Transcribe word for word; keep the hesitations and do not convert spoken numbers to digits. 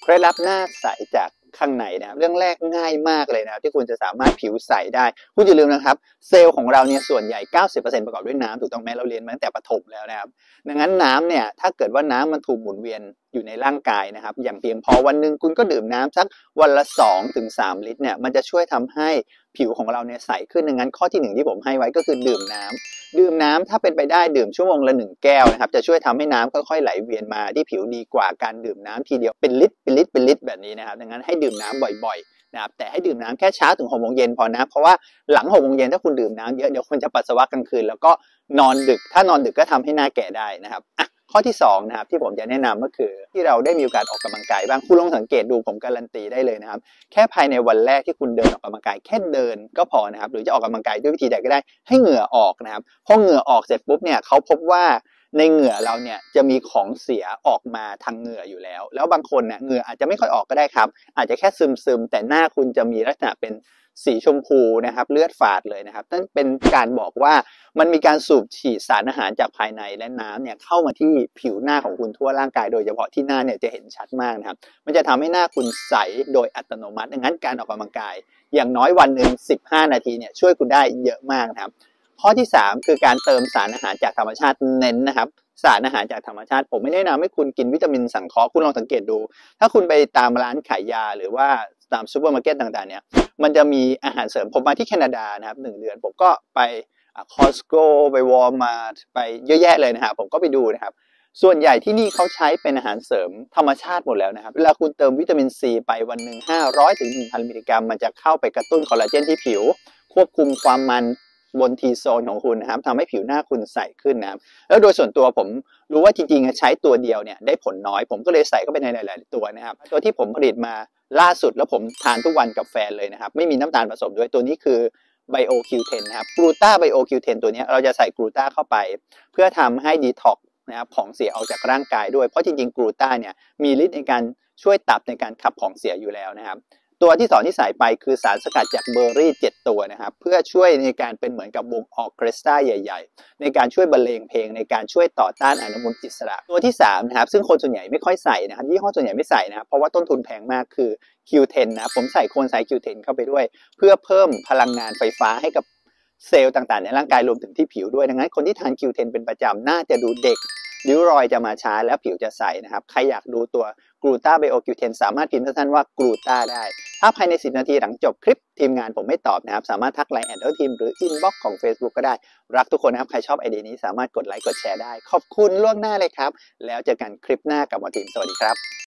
เคล็ดลับหน้าใสจากข้างในนะครับเรื่องแรกง่ายมากเลยนะครับที่คุณจะสามารถผิวใสได้คุณอย่าลืมนะครับเซลล์ของเราเนี่ยส่วนใหญ่ เก้าสิบเปอร์เซ็นต์ ประกอบด้วยน้ำถูกต้องไหมเราเรียนมาตั้งแต่ประถมแล้วนะครับดังนั้นน้ำเนี่ยถ้าเกิดว่าน้ำมันถูกหมุนเวียนอยู่ในร่างกายนะครับอย่างเพียงพอวันหนึ่งคุณก็ดื่มน้ำสักวันละสองถึงสามลิตรเนี่ยมันจะช่วยทำให้ผิวของเราเนี่ยใสขึ้นดังนั้นข้อที่หนึ่งที่ผมให้ไว้ก็คือดื่มน้ำดื่มน้ำถ้าเป็นไปได้ดื่มชั่วโมงละหนึ่งแก้วนะครับจะช่วยทำให้น้ำค่อยๆไหลเวียนมาที่ผิวดีกว่าการดื่มน้ำทีเดียวเป็นลิตรเป็นลิตรเป็นลิตรแบบนี้นะครับดังนั้นให้ดื่มน้ำบ่อยๆนะครับแต่ให้ดื่มน้ำแค่เช้าถึงหกโมงเย็นพอนะเพราะว่าหลังหกโมงเย็นถ้าคุณดื่มน้ำเยอะเดี๋ยวคุณจะปัสสาวะกลางคืนแล้วก็นอนดึกถ้านอนดึกก็ทำให้หน้าแก่ได้นะครับอ่ะข้อที่สองนะครับที่ผมจะแนะนำก็คือที่เราได้มีโอกาสออกกำลังกายบ้างคุณลองสังเกตดูผมการันตีได้เลยนะครับแค่ภายในวันแรกที่คุณเดินออกกำลังกายแค่เดินก็พอนะครับหรือจะออกกำลังกายด้วยวิธีใดก็ได้ให้เหงื่อออกนะครับพอเหงื่อออกเสร็จปุ๊บเนี่ยเขาพบว่าในเหงื่อเราเนี่ยจะมีของเสียออกมาทางเหงื่ออยู่แล้วแล้วบางคนเนี่ยเหงื่ออาจจะไม่ค่อยออกก็ได้ครับอาจจะแค่ซึมๆแต่หน้าคุณจะมีลักษณะเป็นสีชมพูนะครับเลือดฝาดเลยนะครับนั่นเป็นการบอกว่ามันมีการสูบฉีดสารอาหารจากภายในและน้ำเนี่ยเข้ามาที่ผิวหน้าของคุณทั่วร่างกายโดยเฉพาะที่หน้าเนี่ยจะเห็นชัดมากนะครับมันจะทำให้หน้าคุณใสโดยอัตโนมัติดังนั้นการออกกำลังกายอย่างน้อยวันหนึ่งสิบห้านาทีเนี่ยช่วยคุณได้เยอะมากนะครับข้อที่สามคือการเติมสารอาหารจากธรรมชาติเน้นนะครับสารอาหารจากธรรมชาติผมไม่แนะนำให้คุณกินวิตามินสังเคราะห์คุณลองสังเกตดูถ้าคุณไปตามร้านขายยาหรือว่าตามซูเปอร์มาร์เก็ตต่างๆเนี่ยมันจะมีอาหารเสริมผมมาที่แคนาดานะครับหนึ่งเดือนผมก็ไปคอสโก้ไปวอลมาร์ทไปเยอะแยะเลยนะครับผมก็ไปดูนะครับส่วนใหญ่ที่นี่เขาใช้เป็นอาหารเสริมธรรมชาติหมดแล้วนะครับเวลาคุณเติมวิตามินซีไปวันหนึ่งห้าร้อยถึง หนึ่งพัน มิลลิกรัมมันจะเข้าไปกระตุ้นคอลลาเจนที่ผิวควบคุมความมันบนทีโซนของคุณนะครับทำให้ผิวหน้าคุณใสขึ้นนะครับแล้วโดยส่วนตัวผมรู้ว่าจริงๆใช้ตัวเดียวเนี่ยได้ผลน้อยผมก็เลยใส่เข้าไปในหลายๆตัวนะครับตัวที่ผมผลิตมาล่าสุดแล้วผมทานทุกวันกับแฟนเลยนะครับไม่มีน้ำตาลผสมด้วยตัวนี้คือ ไบโอ คิว เท็น นะครับกลูตา ไบโอ คิว เท็น ตัวนี้เราจะใส่กลูตาเข้าไปเพื่อทำให้ดีท็อกซ์นะครับของเสียออกจากร่างกายด้วยเพราะจริงๆกลูตาเนี่ยมีฤทธิ์ในการช่วยตับในการขับของเสียอยู่แล้วนะครับตัวที่สองที่ใส่ไปคือสารสกัดจากเบอร์รี่เจ็ดตัวนะครับเพื่อช่วยในการเป็นเหมือนกับวงออร์เคสตราใหญ่ๆในการช่วยบรรเลงเพลงในการช่วยต่อต้านอนุมูลอิสระตัวที่สามนะครับซึ่งคนส่วนใหญ่ไม่ค่อยใส่นะครับยี่ห้อส่วนใหญ่ไม่ใส่นะครับเพราะว่าต้นทุนแพงมากคือ คิว เท็น นะครับผมใส่โคนไซ คิว เท็น เข้าไปด้วยเพื่อเพิ่มพลังงานไฟฟ้าให้กับเซลล์ต่างๆในร่างกายรวมถึงที่ผิวด้วยดังนั้นคนที่ทาน คิว เท็น เป็นประจำน่าจะดูเด็กริ้วรอยจะมาช้าแล้วผิวจะใสนะครับใครอยากดูตัวกลูตา ไบโอ คิว เท็น สามารถพิมพ์สั้นๆว่ากลูตาได้ถ้าภายในสิบนาทีหลังจบคลิปทีมงานผมไม่ตอบนะครับสามารถทักไลน์แอดเอลทีมหรืออินบ็อกซ์ของ Facebook ก็ได้รักทุกคนนะครับใครชอบไอเดียนี้สามารถกดไลค์กดแชร์ได้ขอบคุณล่วงหน้าเลยครับแล้วเจอกันคลิปหน้ากับหมอทีมสวัสดีครับ